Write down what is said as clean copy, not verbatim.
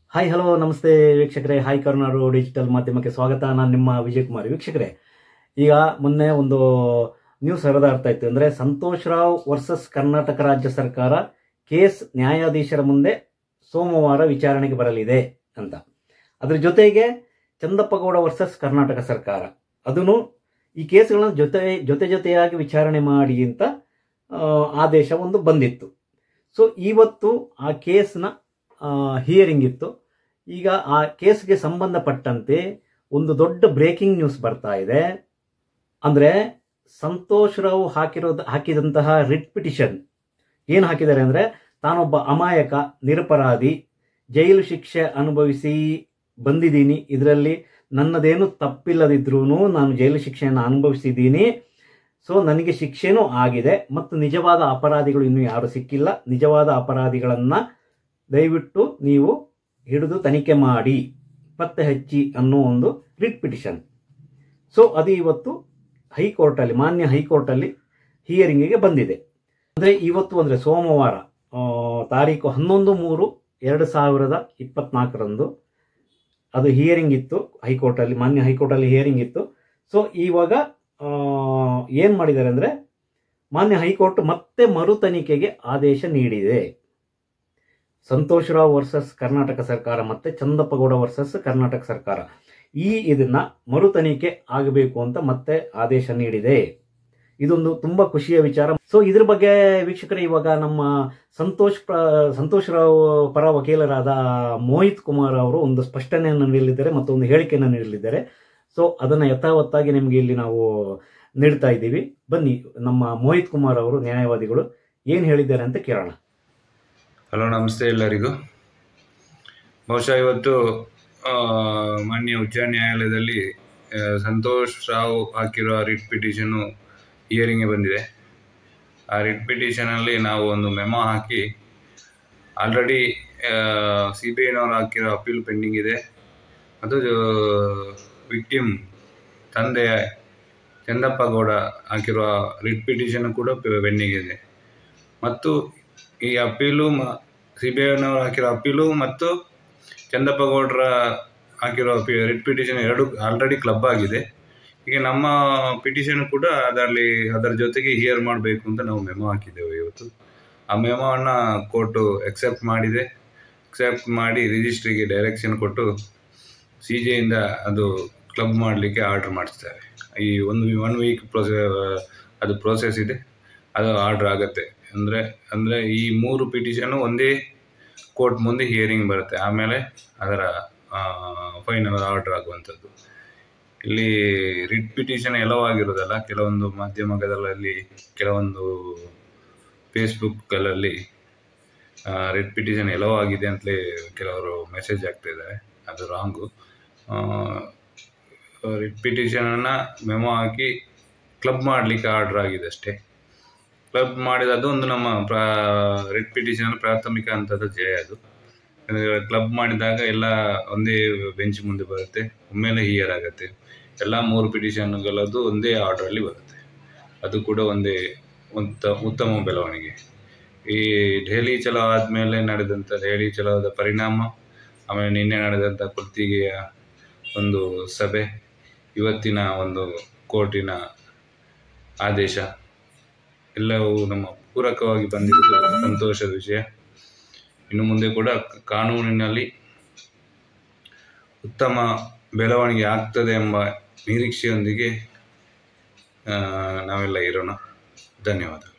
Hi hello ನಮಸ್ತೆ ವೀಕ್ಷಕರೇ. Hi ಕರುನಾಡು digital ಮಾಧ್ಯಮಕ್ಕೆ ಸ್ವಾಗತ. ನಾನು ನಿಮ್ಮ ವಿಜಯ್ ಕುಮಾರ್. ವೀಕ್ಷಕರೇ, ಈಗ ಮೊನ್ನೆ ಒಂದು ನ್ಯೂಸ್ ಹರಿದಾಡ್ತಾ ಇತ್ತು. ಅಂದರೆ ಸಂತೋಷ್ ರಾವ್ ವರ್ಸಸ್ ಕರ್ನಾಟಕ ರಾಜ್ಯ ಸರ್ಕಾರ ಕೇಸ್ ನ್ಯಾಯಾಧೀಶರ ಮುಂದೆ ಸೋಮವಾರ ವಿಚಾರಣೆಗೆ ಬರಲಿದೆ ಅಂತ. ಅದ್ರ ಜೊತೆಗೆ ಚಂದಪ್ಪಗೌಡ ವರ್ಸಸ್ ಕರ್ನಾಟಕ ಸರ್ಕಾರ ಅದನ್ನು ಈ ಕೇಸ್ಗಳನ್ನ ಜೊತೆಯಾಗಿ ವಿಚಾರಣೆ ಮಾಡಿ ಅಂತ ಆದೇಶ ಒಂದು ಬಂದಿತ್ತು. ಸೊ ಇವತ್ತು ಆ ಕೇಸ್ನ ಹಿಯರಿಂಗ್ ಇತ್ತು. ಈಗ ಆ ಕೇಸ್ಗೆ ಸಂಬಂಧಪಟ್ಟಂತೆ ಒಂದು ದೊಡ್ಡ ಬ್ರೇಕಿಂಗ್ ನ್ಯೂಸ್ ಬರ್ತಾ ಇದೆ. ಅಂದರೆ ಸಂತೋಷ್ ರಾವ್ ಹಾಕಿದಂತಹ ರಿಟ್ ಪಿಟಿಷನ್ ಏನು ಹಾಕಿದ್ದಾರೆ ಅಂದರೆ, ತಾನೊಬ್ಬ ಅಮಾಯಕ ನಿರಪರಾಧಿ, ಜೈಲು ಶಿಕ್ಷೆ ಅನುಭವಿಸಿ ಬಂದಿದ್ದೀನಿ, ಇದರಲ್ಲಿ ನನ್ನದೇನು ತಪ್ಪಿಲ್ಲದಿದ್ರೂ ನಾನು ಜೈಲು ಶಿಕ್ಷೆಯನ್ನು ಅನುಭವಿಸಿದ್ದೀನಿ, ಸೊ ನನಗೆ ಶಿಕ್ಷೆನೂ ಆಗಿದೆ ಮತ್ತು ನಿಜವಾದ ಅಪರಾಧಿಗಳು ಇನ್ನೂ ಯಾರು ಸಿಕ್ಕಿಲ್ಲ, ನಿಜವಾದ ಅಪರಾಧಿಗಳನ್ನು ದಯವಿಟ್ಟು ನೀವು ಹಿಡಿದು ತನಿಖೆ ಮಾಡಿ, ಪತ್ತೆ ಹಚ್ಚಿ ಅನ್ನೋ ಒಂದು ರಿಟ್ ಪಿಟಿಷನ್. ಸೊ ಅದು ಇವತ್ತು ಹೈಕೋರ್ಟಲ್ಲಿ, ಮಾನ್ಯ ಹೈಕೋರ್ಟಲ್ಲಿ ಹಿಯರಿಂಗಿಗೆ ಬಂದಿದೆ. ಅಂದರೆ ಇವತ್ತು ಅಂದರೆ ಸೋಮವಾರ ತಾರೀಕು 11/3/2024 ಅದು ಹಿಯರಿಂಗ್ ಇತ್ತು ಹೈಕೋರ್ಟಲ್ಲಿ, ಮಾನ್ಯ ಹೈಕೋರ್ಟಲ್ಲಿ ಹಿಯರಿಂಗ್ ಇತ್ತು. ಸೊ ಇವಾಗ ಏನು ಮಾಡಿದ್ದಾರೆ ಅಂದರೆ, ಮಾನ್ಯ ಹೈಕೋರ್ಟ್ ಮತ್ತೆ ಮರು ತನಿಖೆಗೆ ಆದೇಶ ನೀಡಿದೆ. ಸಂತೋಷ್ ರಾವ್ ವರ್ಸಸ್ ಕರ್ನಾಟಕ ಸರ್ಕಾರ ಮತ್ತೆ ಚಂದಪ್ಪಗೌಡ ವರ್ಸಸ್ ಕರ್ನಾಟಕ ಸರ್ಕಾರ ಇದನ್ನ ಮರು ತನಿಖೆ ಆಗಬೇಕು ಅಂತ ಮತ್ತೆ ಆದೇಶ ನೀಡಿದೆ. ಇದೊಂದು ತುಂಬಾ ಖುಷಿಯ ವಿಚಾರ. ಸೊ ಇದ್ರ ಬಗ್ಗೆ ವೀಕ್ಷಕರೇ, ಇವಾಗ ನಮ್ಮ ಸಂತೋಷ್ ರಾವ್ ಪರ ವಕೀಲರಾದ ಮೋಹಿತ್ ಕುಮಾರ್ ಅವರು ಒಂದು ಸ್ಪಷ್ಟನೆಯನ್ನು ನೀಡಲಿದ್ದಾರೆ ಮತ್ತು ಒಂದು ಹೇಳಿಕೆಯನ್ನು ನೀಡಲಿದ್ದಾರೆ. ಸೊ ಅದನ್ನ ಯಥಾವತ್ತಾಗಿ ನಿಮ್ಗೆ ಇಲ್ಲಿ ನಾವು ನೀಡ್ತಾ ಇದ್ದೀವಿ. ಬನ್ನಿ, ನಮ್ಮ ಮೋಹಿತ್ ಕುಮಾರ್ ಅವರು, ನ್ಯಾಯವಾದಿಗಳು, ಏನು ಹೇಳಿದ್ದಾರೆ ಅಂತ ಕೇಳೋಣ. ಹಲೋ, ನಮಸ್ತೆ ಎಲ್ಲರಿಗೂ. ಬಹುಶಃ ಇವತ್ತು ಮಾನ್ಯ ಉಚ್ಚ ನ್ಯಾಯಾಲಯದಲ್ಲಿ ಸಂತೋಷ್ ರಾವ್ ಹಾಕಿರುವ ರಿಟ್ ಪಿಟಿಷನ್ನು ಹಿಯರಿಂಗ್ಗೆ ಬಂದಿದೆ. ಆ ರಿಟ್ ಪಿಟಿಷನಲ್ಲಿ ನಾವು ಒಂದು ಮೆಮೊ ಹಾಕಿ, ಆಲ್ರೆಡಿ CBIನವರು ಹಾಕಿರೋ ಅಪೀಲ್ ಪೆಂಡಿಂಗ್ ಇದೆ ಮತ್ತು ವಿಕ್ಟಿಮ್ ತಂದೆ ಚಂದಪ್ಪಗೌಡ ಹಾಕಿರುವ ರಿಟ್ ಪಿಟಿಷನ್ ಕೂಡ ಪೆಂಡಿಂಗ್ ಇದೆ. ಮತ್ತು ಈ ಅಪೀಲು CBIನವರು ಹಾಕಿರೋ ಅಪೀಲು ಮತ್ತು ಚಂದಪ್ಪಗೌಡರ ಹಾಕಿರೋ ರಿಟ್ ಪಿಟಿಷನ್ ಎರಡು ಆಲ್ರೆಡಿ ಕ್ಲಬ್ ಆಗಿದೆ. ಈಗ ನಮ್ಮ ಪಿಟಿಷನ್ ಕೂಡ ಅದರ ಜೊತೆಗೆ ಹಿಯರ್ ಮಾಡಬೇಕು ಅಂತ ನಾವು ಮೆಮೊ ಹಾಕಿದ್ದೇವೆ ಇವತ್ತು. ಆ ಮೆಮೊವನ್ನು ಕೋರ್ಟು ಎಕ್ಸೆಪ್ಟ್ ಮಾಡಿದೆ. ಎಕ್ಸೆಪ್ಟ್ ಮಾಡಿ ರಿಜಿಸ್ಟ್ರಿಗೆ ಡೈರೆಕ್ಷನ್ ಕೊಟ್ಟು CJಯಿಂದ ಅದು ಕ್ಲಬ್ ಮಾಡಲಿಕ್ಕೆ ಆರ್ಡ್ರ್ ಮಾಡಿಸ್ತಾರೆ. ಈ ಒನ್ ವೀಕ್ ಅದು ಪ್ರೋಸೆಸ್ ಇದೆ, ಅದು ಆರ್ಡ್ರ್ ಆಗುತ್ತೆ. ಅಂದರೆ ಈ 3 ಪಿಟಿಷನ್ನು ಒಂದೇ ಕೋರ್ಟ್ ಮುಂದೆ ಹಿಯರಿಂಗ್ ಬರುತ್ತೆ, ಆಮೇಲೆ ಅದರ ಫೈನಲ್ ಆರ್ಡರ್ ಆಗುವಂಥದ್ದು. ಇಲ್ಲಿ ರಿಟ್ ಪಿಟಿಷನ್ ಎಲ್ಲವಾಗಿರೋದಲ್ಲ, ಕೆಲವೊಂದು ಮಾಧ್ಯಮಗಳಲ್ಲಿ, ಕೆಲವೊಂದು ಫೇಸ್ಬುಕ್ಕಲ್ಲಿ ರಿಟ್ ಪಿಟಿಷನ್ ಎಲ್ಲವಾಗಿದೆ ಅಂತಲೇ ಕೆಲವರು ಮೆಸೇಜ್ ಆಗ್ತಾಯಿದ್ದಾರೆ. ಅದು ರಾಂಗು. ರಿಟ್ ಪಿಟಿಷನನ್ನು ಮೆಮೊ ಹಾಕಿ ಕ್ಲಬ್ ಮಾಡಲಿಕ್ಕೆ ಆರ್ಡ್ರ್ ಆಗಿದೆ ಅಷ್ಟೇ. ಕ್ಲಬ್ ಮಾಡಿದ ಅದೊಂದು ನಮ್ಮ ರಿಟ್ ಪಿಟಿಷನ್ ಪ್ರಾಥಮಿಕ ಹಂತದ ಜಯ. ಅದು ಕ್ಲಬ್ ಮಾಡಿದಾಗ ಎಲ್ಲ ಒಂದೇ ಬೆಂಚ್ ಮುಂದೆ ಬರುತ್ತೆ, ಒಮ್ಮೆಲೆ ಹಿಯರ್ ಆಗುತ್ತೆ. ಎಲ್ಲ 3 ಪಿಟಿಷನ್ಗಳದ್ದು ಒಂದೇ ಆರ್ಡ್ರಲ್ಲಿ ಬರುತ್ತೆ. ಅದು ಕೂಡ ಒಂದೇ ಉತ್ತಮ ಬೆಳವಣಿಗೆ. ಈ ದೆಹಲಿ ಚಲೋ ಆದಮೇಲೆ ನಡೆದಂಥ ದೆಹಲಿ ಚಲೋದ ಪರಿಣಾಮ, ಆಮೇಲೆ ನಿನ್ನೆ ನಡೆದಂಥ ಕುರ್ತಿಗೆಯ ಒಂದು ಸಭೆ, ಇವತ್ತಿನ ಒಂದು ಕೋರ್ಟಿನ ಆದೇಶ ಎಲ್ಲವೂ ನಮ್ಮ ಪೂರಕವಾಗಿ ಬಂದಿರುವುದು ಸಂತೋಷದ ವಿಷಯ. ಇನ್ನು ಮುಂದೆ ಕೂಡ ಕಾನೂನಿನಲ್ಲಿ ಉತ್ತಮ ಬೆಳವಣಿಗೆ ಆಗ್ತದೆ ಎಂಬ ನಿರೀಕ್ಷೆಯೊಂದಿಗೆ ನಾವೆಲ್ಲ ಇರೋಣ. ಧನ್ಯವಾದ.